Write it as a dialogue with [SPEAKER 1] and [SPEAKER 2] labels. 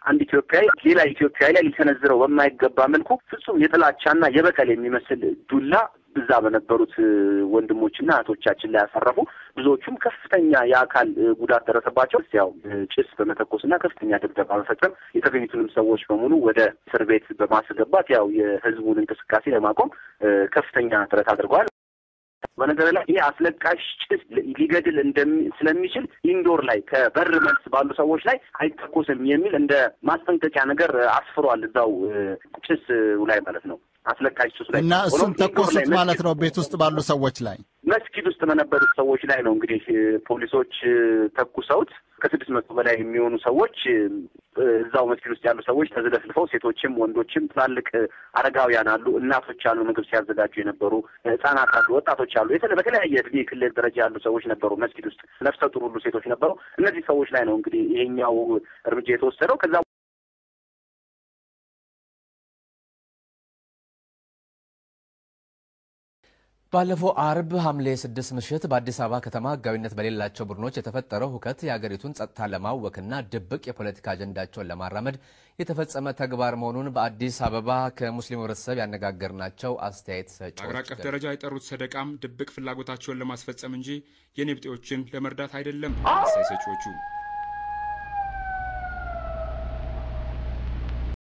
[SPEAKER 1] አንድ ኢትዮጵያዊ ሌላ ኢትዮጵያዊ ላይ ሊሰነዝረው በማይገባ መልኩ ፍጹም የጥላቻና የበቀል የሚመስል ዱላ ብዛ በነበሩት ወንድሞችና እህቶቻችን ላይ ያሳረፉ ብዙዎቹም ከፍተኛ የአካል ጉዳት ደረሰባቸው። ያው ጭስ በመተኮስና ከፍተኛ ድብደባ በመፈጸም የተገኙትንም ሰዎች በሙሉ ወደ እስር ቤት በማስገባት ያው የህዝቡን እንቅስቃሴ ለማቆም ከፍተኛ ጥረት አድርገዋል። በነገር ላይ ይሄ አስለቃሽ ጭስ ሊገድል ስለሚችል ኢንዶር ላይ ከበር መልስ ባሉ ሰዎች ላይ አይተኮስም የሚል እንደ ማስጠንቀቂያ ነገር አስፍሯል እዛው ጭስ ላይ ማለት ነው። አስለቃሽ ጭስ ላይ
[SPEAKER 2] እና እሱን ተኮሱት ማለት ነው ቤት ውስጥ ባሉ ሰዎች ላይ
[SPEAKER 1] መስጊድ ውስጥ በነበሩት ሰዎች ላይ ነው እንግዲህ ፖሊሶች ተኩሰውት ከ600 በላይ የሚሆኑ ሰዎች እዛው መስጊድ ውስጥ ያሉ ሰዎች ተዘለፍልፈው ሴቶችም ወንዶችም ትላልቅ አረጋውያን አሉ እናቶች አሉ ምግብ ሲያዘጋጁ የነበሩ ህፃናት አሉ ወጣቶች አሉ በተለያየ እድሜ ክልል ደረጃ ያሉ ሰዎች ነበሩ መስጊድ ውስጥ ነፍሰ ጡር ሁሉ ሴቶች ነበሩ እነዚህ ሰዎች ላይ ነው እንግዲህ ይሄኛው እርምጃ የተወሰደው ከዛ
[SPEAKER 3] ባለፈው አርብ ሐምሌ 6 ምሽት በአዲስ አበባ ከተማ ህጋዊነት በሌላቸው ቡድኖች የተፈጠረው ሁከት የሀገሪቱን ጸጥታ ለማወክና ድብቅ የፖለቲካ አጀንዳቸውን ለማራመድ የተፈጸመ ተግባር መሆኑን በአዲስ አበባ ከሙስሊም ህብረተሰብ ያነጋገርናቸው አስተያየት ሰጪዎች
[SPEAKER 4] አገር አቀፍ ደረጃ የጠሩት ሰደቃም ድብቅ ፍላጎታቸውን ለማስፈጸም እንጂ የኔብጤዎችን ለመርዳት አይደለም። አስተያየት ሰጪዎቹ